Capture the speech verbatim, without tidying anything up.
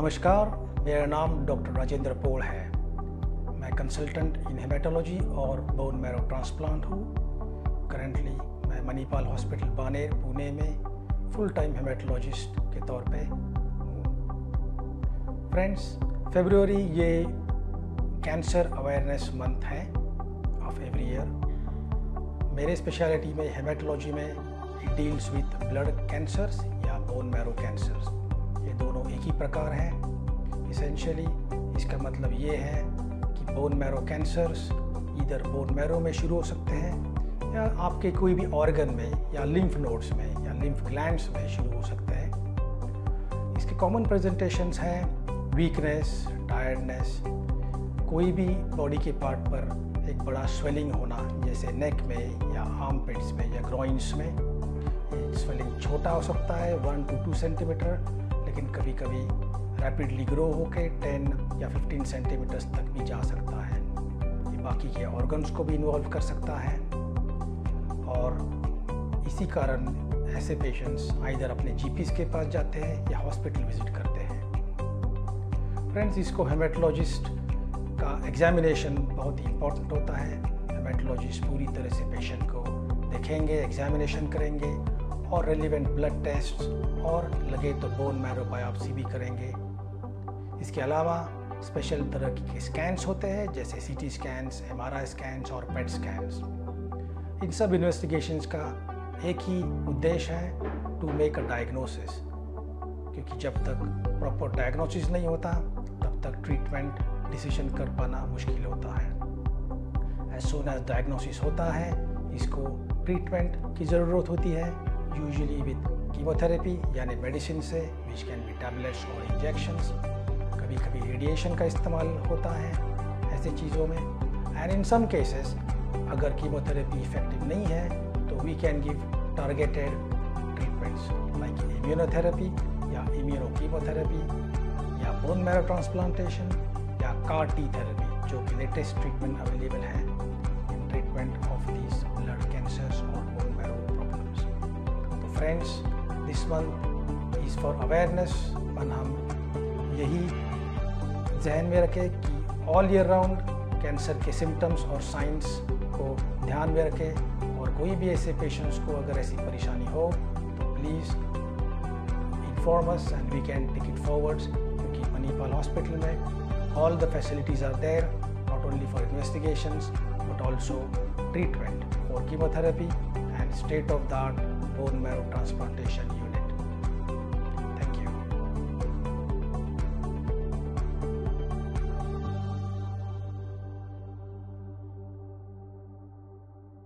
नमस्कार, मेरा नाम डॉक्टर राजेंद्र पोल है। मैं कंसल्टेंट इन हेमेटोलॉजी और बोन मैरो ट्रांसप्लांट हूँ। करेंटली मैं मणिपाल हॉस्पिटल बानेर पुणे में फुल टाइम हेमेटोलॉजिस्ट के तौर पे हूँ। फ्रेंड्स, फरवरी ये कैंसर अवेयरनेस मंथ है ऑफ एवरी ईयर। मेरे स्पेशलिटी में हेमेटोलॉजी में it deals with blood cancers या बोन मैरो कैंसर्स। ये दोनों एक ही प्रकार हैं। इसेंशियली इसका मतलब ये है कि बोन मैरो कैंसर्स इधर बोन मैरो में शुरू हो सकते हैं या आपके कोई भी ऑर्गन में या लिम्फ नोड्स में या लिम्फ ग्लैंड्स में शुरू हो सकते हैं। इसके कॉमन प्रेजेंटेशंस हैं वीकनेस, टायर्डनेस, कोई भी बॉडी के पार्ट पर एक बड़ा स्वेलिंग होना, जैसे नेक में या आर्मपिट्स में या ग्रॉइंस में। स्वेलिंग छोटा हो सकता है वन टू टू सेंटीमीटर, लेकिन कभी कभी रैपिडली ग्रो होकर टेन या फिफ्टीन सेंटीमीटर्स तक भी जा सकता है। ये बाकी के ऑर्गन्स को भी इन्वॉल्व कर सकता है और इसी कारण ऐसे पेशेंट्स आइदर अपने जीपीस के पास जाते हैं या हॉस्पिटल विजिट करते हैं। फ्रेंड्स, इसको हेमेटोलॉजिस्ट का एग्जामिनेशन बहुत ही इम्पोर्टेंट होता है। हेमेटोलॉजिस्ट पूरी तरह से पेशेंट को देखेंगे, एग्जामिनेशन करेंगे और रेलिवेंट ब्लड टेस्ट और लगे तो बोन मैरो बायोप्सी भी करेंगे। इसके अलावा स्पेशल तरह के स्कैन्स होते हैं, जैसे सीटी स्कैन्स, एमआरआई स्कैन्स और पेट स्कैन्स। इन सब इन्वेस्टिगेशंस का एक ही उद्देश्य है, टू मेक अ डायग्नोसिस, क्योंकि जब तक प्रॉपर डायग्नोसिस नहीं होता तब तक ट्रीटमेंट डिसीजन कर पाना मुश्किल होता है। एज सून एज डायग्नोसिस होता है, इसको ट्रीटमेंट की ज़रूरत होती है, यूजुअली विद कीमोथेरेपी यानी मेडिसिन से, विच कैन बी टैबलेट्स और इंजेक्शंस। कभी कभी रेडिएशन का इस्तेमाल होता है ऐसे चीज़ों में। एंड इन सम केसेस अगर कीमोथेरेपी इफेक्टिव नहीं है तो we can give targeted treatments like immunotherapy या इम्यूनोकीमोथेरेपी या बोन मैरो ट्रांसप्लांटेशन या कार टी थेरेपी, जो कि लेटेस्ट ट्रीटमेंट अवेलेबल है in treatment of these blood cancers और बोन मैरो प्रॉब्लम्स। तो friends, this month is for awareness. मन हम यही जहन में रखें कि ऑल ईयर राउंड कैंसर के सिम्टम्स और साइंस को ध्यान में रखें, और कोई भी ऐसे पेशेंट्स को अगर ऐसी परेशानी हो तो please inform us and we can take it forwards, क्योंकि मणिपाल हॉस्पिटल में all the facilities are there, not only for investigations but also treatment for chemotherapy and state of the art bone marrow transplantation unit.